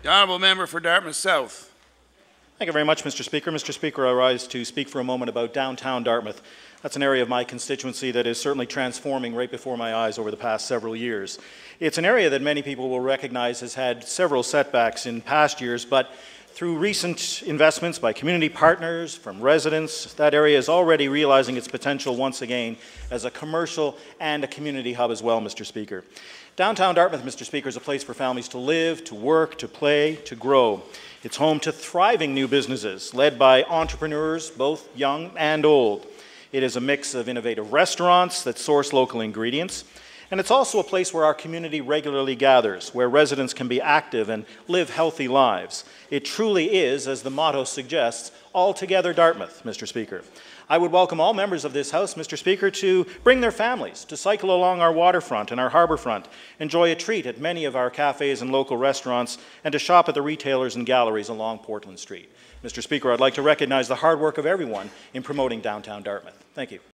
The Honourable Member for Dartmouth South. Thank you very much, Mr. Speaker. Mr. Speaker, I rise to speak for a moment about downtown Dartmouth. That's an area of my constituency that is certainly transforming right before my eyes over the past several years. It's an area that many people will recognize has had several setbacks in past years, but through recent investments by community partners, from residents, that area is already realizing its potential once again as a commercial and a community hub as well, Mr. Speaker. Downtown Dartmouth, Mr. Speaker, is a place for families to live, to work, to play, to grow. It's home to thriving new businesses led by entrepreneurs, both young and old. It is a mix of innovative restaurants that source local ingredients. And it's also a place where our community regularly gathers, where residents can be active and live healthy lives. It truly is, as the motto suggests, all together Dartmouth, Mr. Speaker. I would welcome all members of this House, Mr. Speaker, to bring their families, to cycle along our waterfront and our harbourfront, enjoy a treat at many of our cafes and local restaurants, and to shop at the retailers and galleries along Portland Street. Mr. Speaker, I'd like to recognize the hard work of everyone in promoting downtown Dartmouth. Thank you.